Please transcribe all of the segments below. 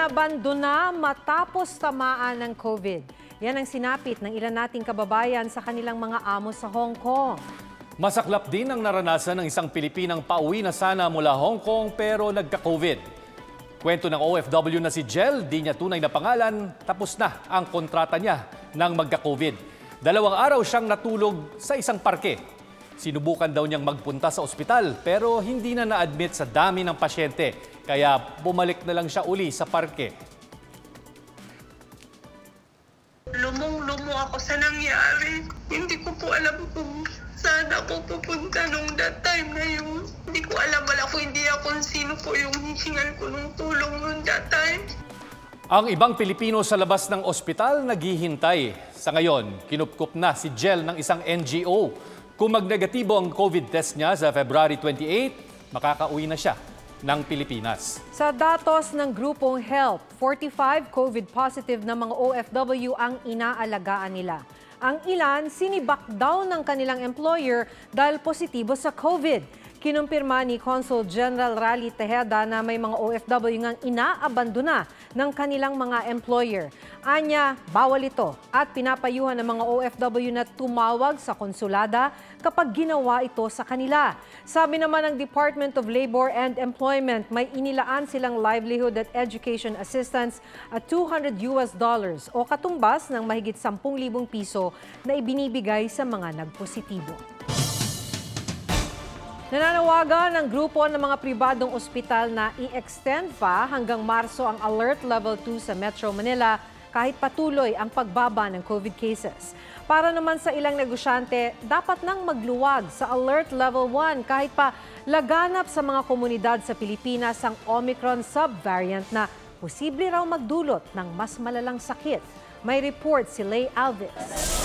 Inabandona matapos tamaan ng COVID. Yan ang sinapit ng ilan nating kababayan sa kanilang mga amo sa Hong Kong. Masaklap din ang naranasan ng isang Pilipinang pauwi na sana mula Hong Kong pero nagka-COVID. Kwento ng OFW na si Jel, di niya tunay na pangalan, tapos na ang kontrata niya nang magka-COVID. 2 araw siyang natulog sa isang parke. Sinubukan daw niyang magpunta sa ospital pero hindi na na-admit sa dami ng pasyente. Kaya bumalik na lang siya uli sa parke. Lumong-lumo ako sa nangyari. Hindi ko po alam kung saan ako pupunta nung that time na yun. Hindi ko alam, wala ko idea kung sino po yung hihingan ko ng tulong nung that time. Ang ibang Pilipino sa labas ng ospital naghihintay. Sa ngayon, kinupkup na si Jel ng isang NGO. Kung magnegatibo ang COVID test niya sa February 28, makakauwi na siya ng Pilipinas. Sa datos ng grupong HELP, 45 COVID positive na mga OFW ang inaalagaan nila. Ang ilan, sinibak daw ng kanilang employer dahil positibo sa COVID. Kinumpirma ni Consul General Rally Tejeda na may mga OFW ngang inaabandona ng kanilang mga employer. Anya, bawal ito at pinapayuhan ng mga OFW na tumawag sa konsulada kapag ginawa ito sa kanila. Sabi naman ng Department of Labor and Employment, may inilaan silang livelihood at education assistance at $200 o katumbas ng mahigit 10,000 piso na ibinibigay sa mga nagpositibo. Nananawagan ng grupo ng mga pribadong ospital na i-extend pa hanggang Marso ang Alert Level 2 sa Metro Manila kahit patuloy ang pagbaba ng COVID cases. Para naman sa ilang negosyante, dapat nang magluwag sa Alert Level 1 kahit pa laganap sa mga komunidad sa Pilipinas ang Omicron subvariant na posible raw magdulot ng mas malalang sakit. May report si Lay Alves.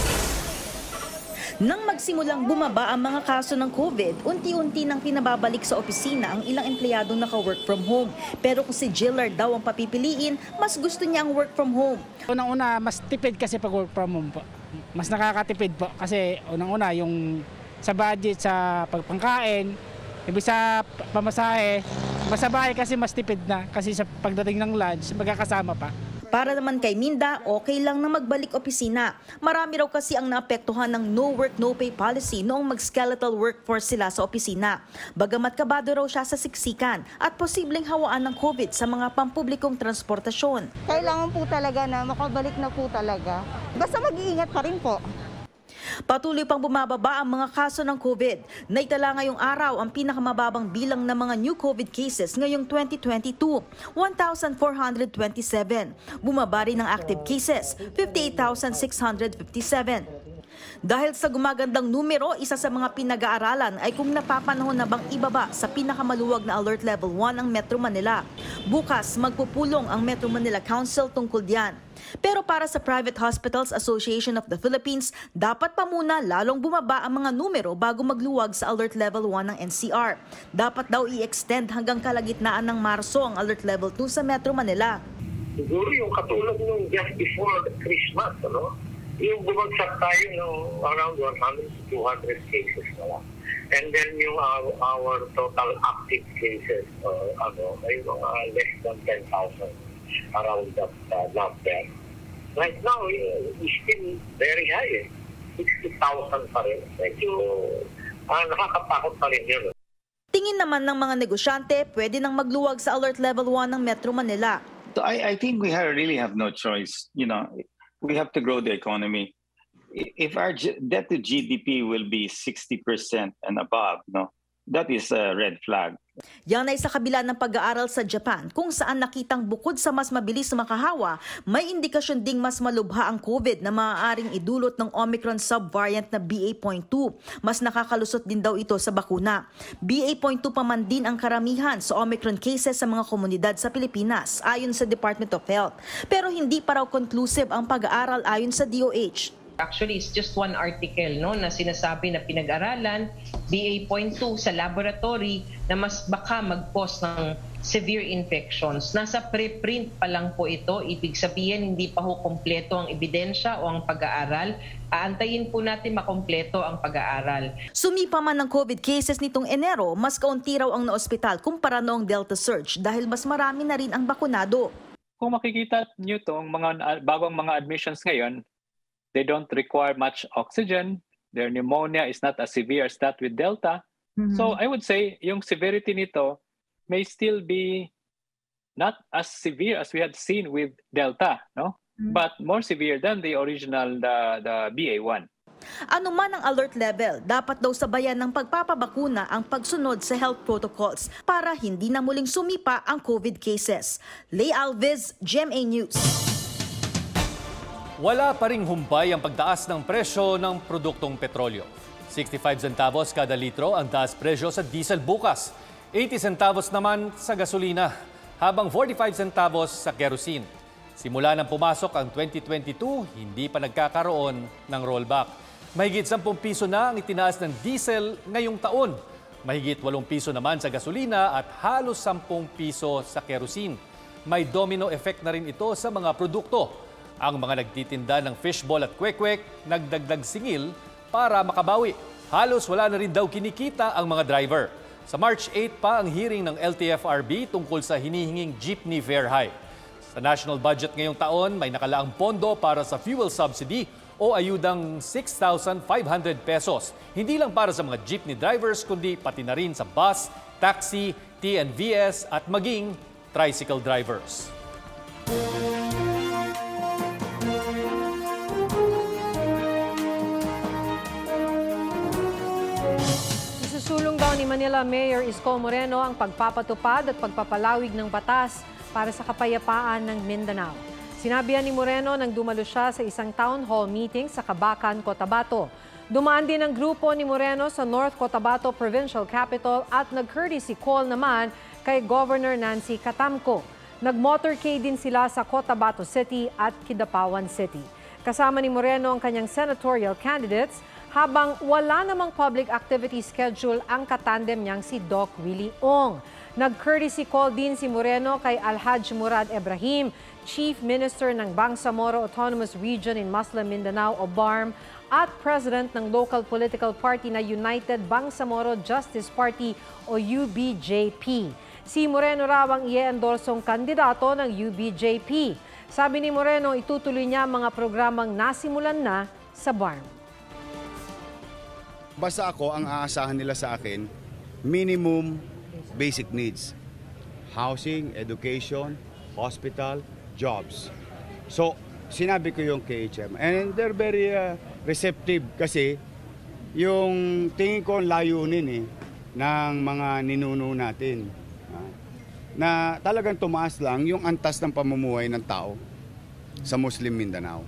Nang magsimulang bumaba ang mga kaso ng COVID, unti-unti nang pinababalik sa opisina ang ilang empleyadong naka-work from home. Pero kung si Jiller daw ang papipiliin, mas gusto niya ang work from home. Unang-una, mas tipid kasi pag work from home po. Mas nakakatipid po kasi unang-una yung sa budget, sa pagpangkain, ibig sa pamasahe, mas sa bahay kasi mas tipid na kasi sa pagdating ng lunch, magkakasama pa. Para naman kay Minda, okay lang na magbalik opisina. Marami raw kasi ang naapektuhan ng no work, no pay policy noong mag-skeletal workforce sila sa opisina. Bagamat kabado raw siya sa siksikan at posibleng hawaan ng COVID sa mga pampublikong transportasyon. Kailangan po talaga na makabalik na po talaga. Basta mag-iingat pa rin po. Patuloy pang bumababa ang mga kaso ng COVID. Naitala ngayong araw ang pinakamababang bilang ng mga new COVID cases ngayong 2022, 1,427. Bumaba rin ang active cases, 58,657. Dahil sa gumagandang numero, isa sa mga pinag-aaralan ay kung napapanahon na bang ibaba sa pinakamaluwag na Alert Level 1 ang Metro Manila. Bukas, magpupulong ang Metro Manila Council tungkol diyan. Pero para sa Private Hospitals Association of the Philippines, dapat pa muna lalong bumaba ang mga numero bago magluwag sa Alert Level 1 ng NCR. Dapat daw i-extend hanggang kalagitnaan ng Marso ang Alert Level 2 sa Metro Manila. Siguro yung katulad nung just before Christmas, ano? Yung bumagsak tayo ng around 100 to 200 cases na lang. And then yung our total active cases, ay mga less than 10,000 around that number. Right now, it's still very high. 60,000 pa rin. Medyo nakakatakot pa rin yun. Tingin naman ng mga negosyante, pwede nang magluwag sa Alert Level 1 ng Metro Manila. So I think we really have no choice. You know, we have to grow the economy. If our debt to GDP will be 60% and above, no, that is a red flag. Yan ay sa kabila ng pag-aaral sa Japan kung saan nakitang bukod sa mas mabilis makahawa, may indikasyon ding mas malubha ang COVID na maaaring idulot ng Omicron subvariant na BA.2. Mas nakakalusot din daw ito sa bakuna. BA.2 pa man din ang karamihan sa Omicron cases sa mga komunidad sa Pilipinas ayon sa Department of Health. Pero hindi pa raw conclusive ang pag-aaral ayon sa DOH. Actually, it's just one article na sinasabi na pinag-aralan, BA.2 sa laboratory na mas baka mag-cause ng severe infections. Nasa preprint pa lang po ito, ibig sabihin hindi pa ho kompleto ang ebidensya o ang pag-aaral. Aantayin po natin makompleto ang pag-aaral. Sumipa man ng COVID cases nitong Enero, mas kaunti raw ang naospital kumpara noong Delta surge dahil mas marami na rin ang bakunado. kung makikita nyo itong mga bagong mga admissions ngayon, they don't require much oxygen. Their pneumonia is not as severe as that with Delta. So I would say yung severity nito may still be not as severe as we had seen with Delta, no? But more severe than the original, the BA1. Ano man ang alert level, dapat daw sabayan ng pagpapabakuna ang pagsunod sa health protocols para hindi na muling sumipa ang COVID cases. Lay Alves, GMA News. Wala pa ring humpay ang pagtaas ng presyo ng produktong petrolyo. 65 centavos kada litro ang taas presyo sa diesel bukas. 80 centavos naman sa gasolina, habang 45 centavos sa kerosene. Simula nang pumasok ang 2022, hindi pa nagkakaroon ng rollback. Mahigit 10 piso na ang itinaas ng diesel ngayong taon. Mahigit 8 piso naman sa gasolina at halos 10 piso sa kerosene. May domino effect na rin ito sa mga produkto. Ang mga nagtitinda ng fishball at kwek-kwek nagdagdag singil para makabawi. Halos wala na rin daw kinikita ang mga driver. Sa March 8 pa ang hearing ng LTFRB tungkol sa hinihinging jeepney fare hike. Sa national budget ngayong taon, may nakalaang pondo para sa fuel subsidy o ayudang 6,500 pesos. Hindi lang para sa mga jeepney drivers, kundi pati na rin sa bus, taxi, TNVS at maging tricycle drivers. Isusulong daw ni Manila Mayor Isko Moreno ang pagpapatupad at pagpapalawig ng batas para sa kapayapaan ng Mindanao. Sinabi ni Moreno nang dumalo siya sa isang town hall meeting sa Cabacan, Cotabato. Dumaan din ang grupo ni Moreno sa North Cotabato Provincial Capital at nag-courtesy call naman kay Governor Nancy Catamco. Nag-motorcade din sila sa Cotabato City at Kidapawan City. Kasama ni Moreno ang kanyang senatorial candidates habang wala namang public activity schedule ang katandem niyang si Doc Willie Ong. Nag-courtesy call din si Moreno kay Alhaj Murad Ibrahim, Chief Minister ng Bangsamoro Autonomous Region in Muslim Mindanao o BARM at President ng local political party na United Bangsamoro Justice Party o UBJP. Si Moreno raw ang i-endorsong kandidato ng UBJP. Sabi ni Moreno, itutuloy niya mga programang nasimulan na sa BARM. Basta ako, ang aasahan nila sa akin, minimum basic needs. Housing, education, hospital, jobs. So, sinabi ko yung KHM. And they're very receptive kasi yung tingin ko layunin ng mga ninuno natin. Na talagang tumaas lang yung antas ng pamumuhay ng tao sa Muslim Mindanao.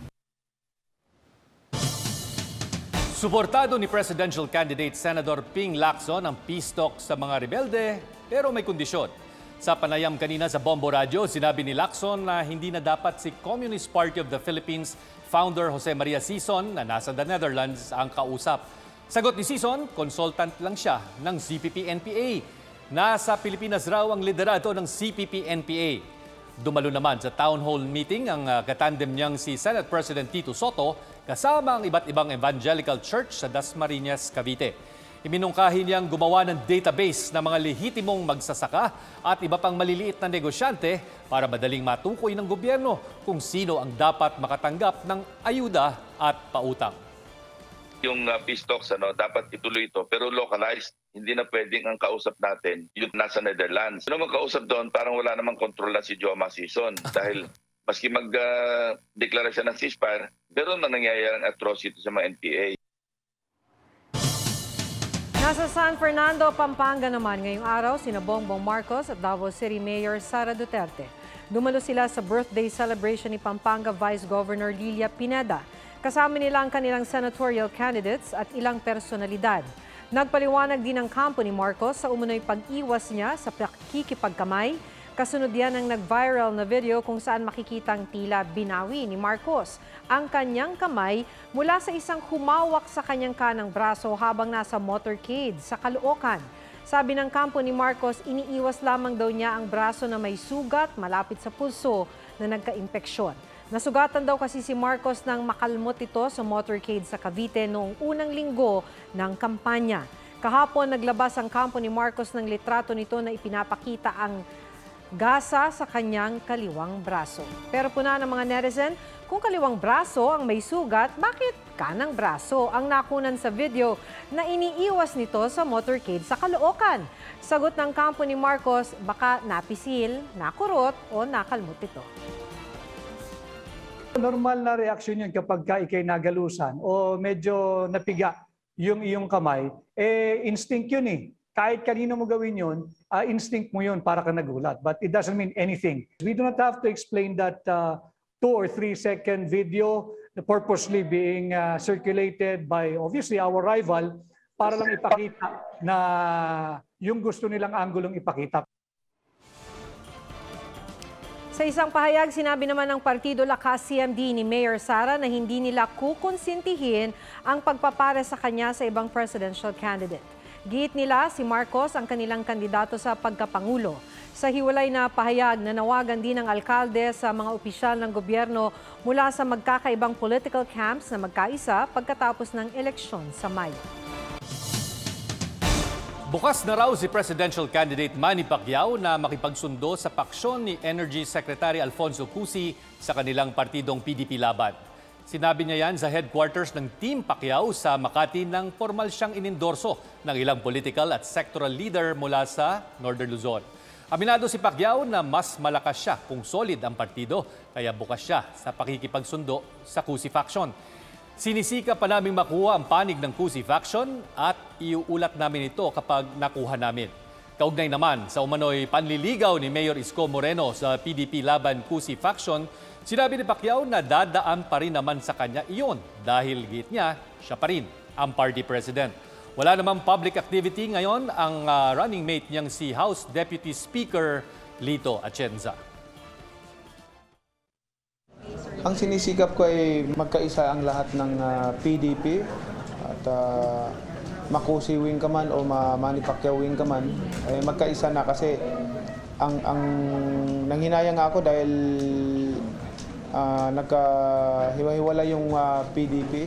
Suportado ni Presidential Candidate Senador Ping Lacson ang peace talk sa mga rebelde, pero may kondisyon. Sa panayam kanina sa Bombo Radio, sinabi ni Lacson na hindi na dapat si Communist Party of the Philippines founder Jose Maria Sison na nasa the Netherlands ang kausap. Sagot ni Sison, consultant lang siya ng CPP-NPA. Nasa Pilipinas raw ang liderato ng CPP-NPA. Dumalo naman sa town hall meeting ang katandem niyang si Senate President Tito Soto kasama ang iba't ibang evangelical church sa Dasmariñas, Cavite. Iminungkahi niyang gumawa ng database ng mga lehitimong magsasaka at iba pang maliliit na negosyante para madaling matukoy ng gobyerno kung sino ang dapat makatanggap ng ayuda at pautang. Yung peace talks, dapat ituloy ito pero localized. Hindi na pwedeng ang kausap natin yung nasa Netherlands. Ano mang kausap doon, parang wala namang kontrol na si Joma Sison dahil maski mag-deklara siya ng ceasefire, pero na nangyayarang atrocity sa mga NPA. Nasa San Fernando, Pampanga naman ngayong araw sina Bongbong Marcos at Davao City Mayor Sara Duterte. Dumalo sila sa birthday celebration ni Pampanga Vice Governor Lilia Pineda. Kasama nila ang kanilang senatorial candidates at ilang personalidad. Nagpaliwanag din ang kampo ni Marcos sa umunoy pag-iwas niya sa pakikipagkamay. Kasunod yan ang nag-viral na video kung saan makikitang tila binawi ni Marcos ang kanyang kamay mula sa isang humawak sa kanyang kanang braso habang nasa motorcade sa Caloocan. Sabi ng kampo ni Marcos, iniiwas lamang daw niya ang braso na may sugat malapit sa pulso na nagka-impeksyon. Nasugatan daw kasi si Marcos nang makalmot ito sa motorcade sa Cavite noong unang linggo ng kampanya. Kahapon naglabas ang kampo ni Marcos ng litrato nito na ipinapakita ang gasa sa kanyang kaliwang braso. Pero puna ng mga netizen, kung kaliwang braso ang may sugat, bakit kanang braso ang nakunan sa video na iniiwas nito sa motorcade sa Caloocan? Sagot ng kampo ni Marcos, baka napisil, nakurot o nakalmot ito. Normal na reaksyon yun kapag ikay nagalusan o medyo napiga yung iyong kamay, instinct yun eh. Kahit kanino mo gawin yun, instinct mo yun para ka nagulat. But it doesn't mean anything. We do not have to explain that 2 or 3 second video purposely being circulated by obviously our rival para lang ipakita na yung gusto nilang anggulong ipakita. Sa isang pahayag, sinabi naman ng Partido Lakas CMD ni Mayor Sara na hindi nila kukonsintihin ang pagpapare sa kanya sa ibang presidential candidate. Giit nila si Marcos ang kanilang kandidato sa pagkapangulo. Sa hiwalay na pahayag, nanawagan din ng alkalde sa mga opisyal ng gobyerno mula sa magkakaibang political camps na magkaisa pagkatapos ng eleksyon sa Mayo. Bukas na raw si presidential candidate Manny Pacquiao na makipagsundo sa paksyon ni Energy Secretary Alfonso Cusi sa kanilang partidong PDP Laban. Sinabi niya yan sa headquarters ng Team Pacquiao sa Makati nang formal siyang inendorso ng ilang political at sectoral leader mula sa Northern Luzon. Aminado si Pacquiao na mas malakas siya kung solid ang partido, kaya bukas siya sa pakikipagsundo sa Cusi faction. Sinisika pa naming makuha ang panig ng Cusi faction at iuulat namin ito kapag nakuha namin. Kaugnay naman sa umano'y panliligaw ni Mayor Isko Moreno sa PDP Laban Cusi faction, sinabi ni Pacquiao na dadaan pa rin naman sa kanya iyon dahil giit niya, siya pa rin ang party president. Wala namang public activity ngayon ang running mate niyang si House Deputy Speaker Lito Atienza. Ang sinisikap ko ay magkaisa ang lahat ng PDP at Makusi wing ka man o Manny Pacquiao wing ka man, ay magkaisa na kasi ang nanghinayang ako dahil nagkahiwa-hiwala yung PDP.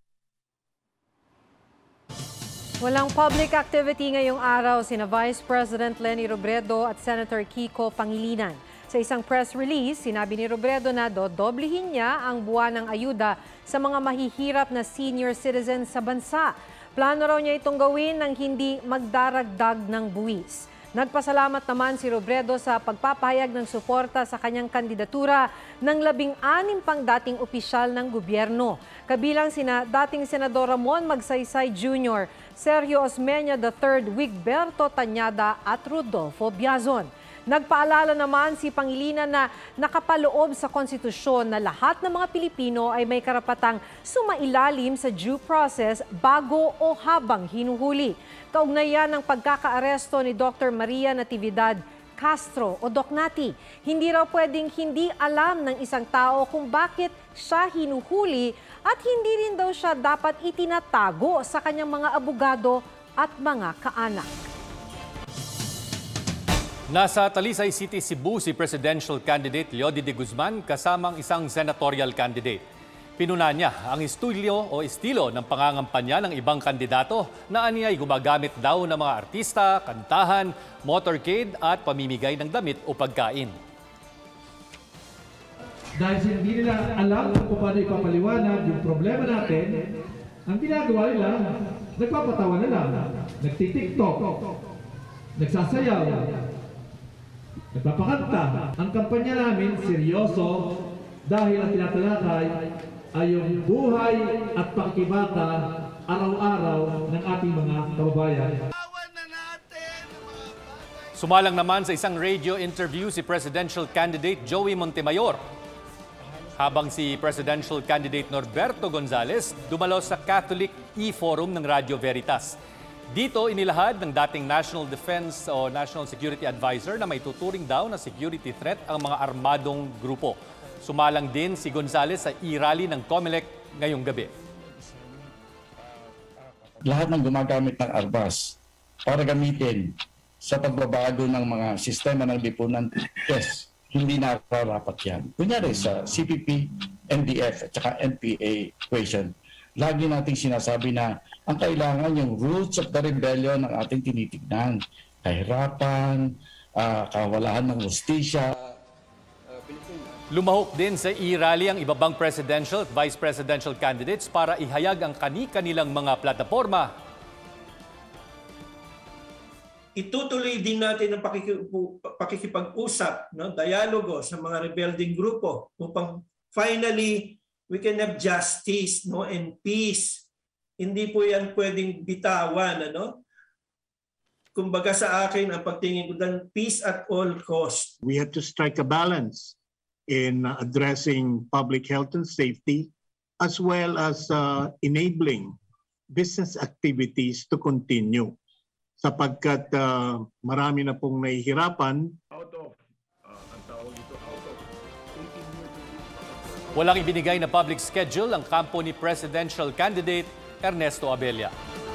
Walang public activity ngayong araw sina Vice President Leni Robredo at Senator Kiko Pangilinan. Sa isang press release, sinabi ni Robredo na dodoblihin niya ang buwan ng ayuda sa mga mahihirap na senior citizens sa bansa. Plano raw niya itong gawin nang hindi magdaragdag ng buwis. Nagpasalamat naman si Robredo sa pagpapahayag ng suporta sa kanyang kandidatura ng 16 pang dating opisyal ng gobyerno. Kabilang sina dating Senador Ramon Magsaysay Jr., Sergio Osmeña III, Wigberto Tañada at Rodolfo Biazon. Nagpaalala naman si Pangilinan na nakapaloob sa konstitusyon na lahat ng mga Pilipino ay may karapatang sumailalim sa due process bago o habang hinuhuli. Kaugnayan ng pagkakaaresto ni Dr. Maria Natividad Castro o Doc Nati, hindi raw pwedeng hindi alam ng isang tao kung bakit siya hinuhuli at hindi rin daw siya dapat itinatago sa kanyang mga abogado at mga kaanak. Nasa Talisay City, Cebu si presidential candidate Leody de Guzman kasamang isang senatorial candidate. Pinuna niya ang estilo ng pangangampanya ng ibang kandidato na aniyay gumagamit daw ng mga artista, kantahan, motorcade at pamimigay ng damit o pagkain. Dahil hindi nila alam kung paano ipapaliwanag yung problema natin, ang ginagawa nila, nagpapatawa na lang, nagtitiktok, nagsasayaw, nagpapakanta. Ang kampanya namin, seryoso, dahil ang tinatalakay ay yung buhay at pakikibaka araw-araw ng ating mga kababayan. Sumalang naman sa isang radio interview si presidential candidate Joey Montemayor. Habang si presidential candidate Norberto Gonzales dumalo sa Catholic E-Forum ng Radio Veritas. Dito inilahad ng dating National Defense o National Security Advisor na may tuturing daw na security threat ang mga armadong grupo. Sumalang din si Gonzales sa e-rally ng COMELEC ngayong gabi. Lahat ng gumagamit ng armas para gamitin sa pagbabago ng mga sistema ng lipunan, yes, hindi nararapat yan. Kunyari sa CPP, NDF at saka NPA equation, lagi nating sinasabi na ang kailangan yung roots of the rebellion ng ating tinitignan. Kahirapan, kawalaan ng justisya. Lumahok din sa e-rally ang iba pang presidential at vice presidential candidates para ihayag ang kani-kanilang mga plataforma. Itutuloy din natin ang pakikipag-usap, no, dialogo sa mga rebelding grupo upang finally we can have justice, no, and peace. Hindi po yan pwedeng bitawan, ano? Kumbaga sa akin, ang pagtingin ko dan peace at all cost. We have to strike a balance in addressing public health and safety, as well as enabling business activities to continue. Sapagkat marami na pong nahihirapan. Walang ibinigay na public schedule ang kampo ni presidential candidate Ernesto Abella.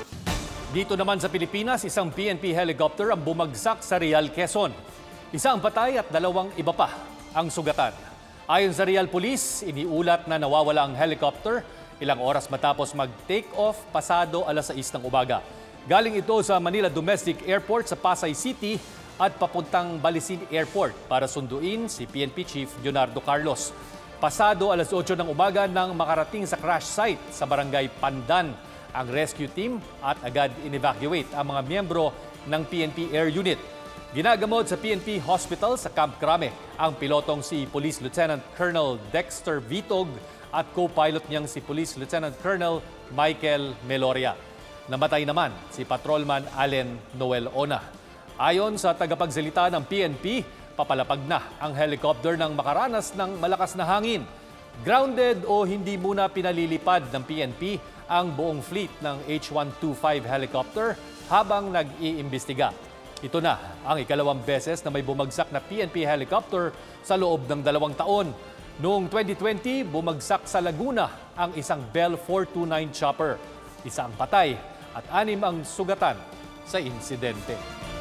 Dito naman sa Pilipinas, isang PNP helicopter ang bumagsak sa Real, Quezon. Isa ang patay at 2 iba pa ang sugatan. Ayon sa Real Police, iniulat na nawawala ang helicopter ilang oras matapos mag-take off pasado alas 6 ng umaga. Galing ito sa Manila Domestic Airport sa Pasay City at papuntang Balisin Airport para sunduin si PNP Chief Leonardo Carlos. Pasado alas 8 ng umaga nang makarating sa crash site sa Barangay Pandan ang rescue team at agad in-evacuate ang mga miyembro ng PNP Air Unit. Ginagamot sa PNP Hospital sa Camp Crame ang pilotong si Police Lieutenant Colonel Dexter Vitog at co-pilot niyang si Police Lieutenant Colonel Michael Meloria. Namatay naman si Patrolman Allen Noel Ona. Ayon sa tagapagsalita ng PNP, papalapag na ang helicopter nang makaranas ng malakas na hangin. Grounded o hindi muna pinalilipad ng PNP ang buong fleet ng H-125 helicopter habang nag-iimbestiga. Ito na ang ikalawang beses na may bumagsak na PNP helicopter sa loob ng 2 taon. Noong 2020, bumagsak sa Laguna ang isang Bell 429 chopper. Isa ang patay at 6 ang sugatan sa insidente.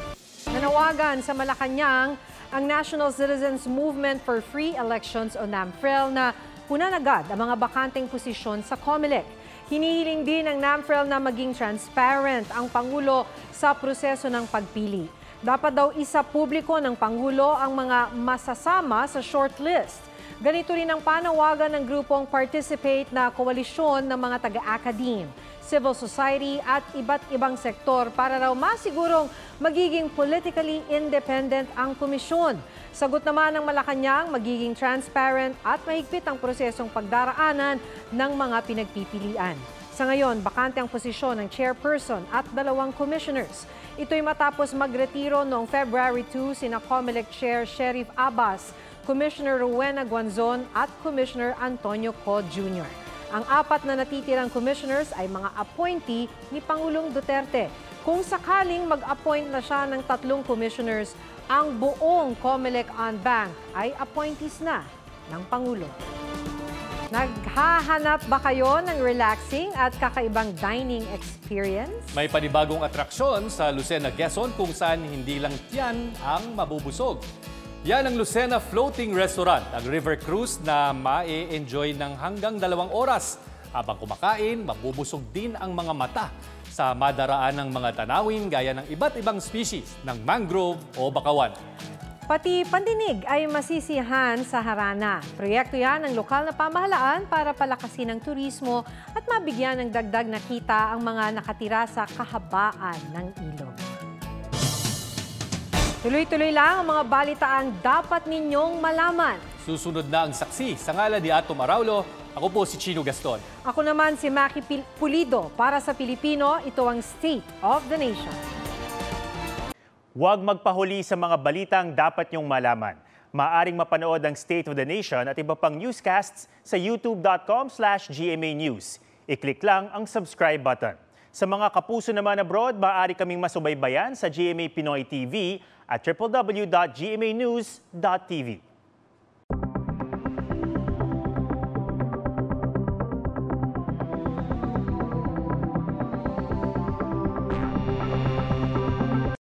Nanawagan sa Malacanang ang National Citizens Movement for Free Elections o NAMFREL na punan agad ang mga bakanteng posisyon sa COMELEC. Hinihiling din ng NAMFREL na maging transparent ang Pangulo sa proseso ng pagpili. Dapat daw isa publiko ng Pangulo ang mga masasama sa shortlist. Ganito rin ang panawagan ng grupong Participate na koalisyon ng mga taga-academe, civil society at iba't ibang sektor para raw masigurong magiging politically independent ang komisyon. Sagot naman ng Malacanang, magiging transparent at mahigpit ang prosesong pagdaraanan ng mga pinagpipilian. Sa ngayon, bakante ang posisyon ng chairperson at 2 commissioners. Ito'y matapos magretiro noong February 2 sina COMELEC Chair Sheriff Abbas, Commissioner Rowena Guanzon at Commissioner Antonio Co. Jr. Ang 4 na natitirang commissioners ay mga appointee ni Pangulong Duterte. Kung sakaling mag-appoint na siya ng 3 commissioners, ang buong COMELEC on Bank ay appointees na ng Pangulo. Naghahanap ba kayo ng relaxing at kakaibang dining experience? May panibagong atraksyon sa Lucena, Quezon kung saan hindi lang tiyan ang mabubusog. Yan ang Lucena Floating Restaurant, ang river cruise na ma-enjoy ng hanggang 2 oras. Habang kumakain, mabubusog din ang mga mata sa madaraan ng mga tanawin gaya ng iba't ibang species ng mangrove o bakawan. Pati pandinig ay masisiyahan sa Harana. Proyekto yan ng lokal na pamahalaan para palakasin ang turismo at mabigyan ng dagdag na kita ang mga nakatira sa kahabaan ng ilog. Tuloy-tuloy lang ang mga balitaang dapat ninyong malaman. Susunod na ang saksi sa ngalan ni Atom Araulo. Ako po si Chino Gaston. Ako naman si Maki Pulido. Para sa Pilipino, ito ang State of the Nation. Huwag magpahuli sa mga balitang dapat niyong malaman. Maaring mapanood ang State of the Nation at iba pang newscasts sa youtube.com/GMA News. I-click lang ang subscribe button. Sa mga kapuso naman abroad, maaari kaming masubaybayan sa GMA Pinoy TV at www.gmanews.tv.